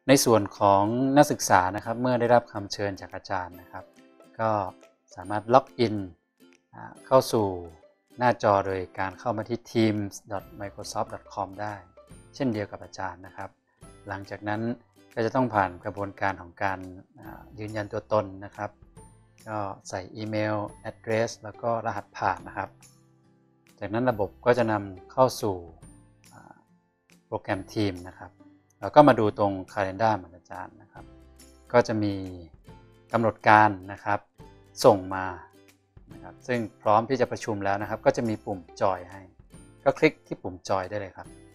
ในส่วนของนักศึกษานะครับเมื่อได้รับคำเชิญจากอาจารย์นะครับก็สามารถล็อกอินเข้าสู่หน้าจอโดยการเข้ามาที่ teams.microsoft.com ได้เช่นเดียวกับอาจารย์นะครับหลังจากนั้นก็จะต้องผ่านกระบวนการของการยืนยันตัวตนนะครับก็ใส่อีเมล address แล้วก็รหัสผ่านนะครับจากนั้นระบบก็จะนำเข้าสู่โปรแกรม Team นะครับแล้วก็มาดูตรง Calendar เหมือนอาจารย์นะครับก็จะมีกำหนดการนะครับส่งมานะครับซึ่งพร้อมที่จะประชุมแล้วนะครับก็จะมีปุ่มจอยให้ก็คลิกที่ปุ่มจอยได้เลยครับ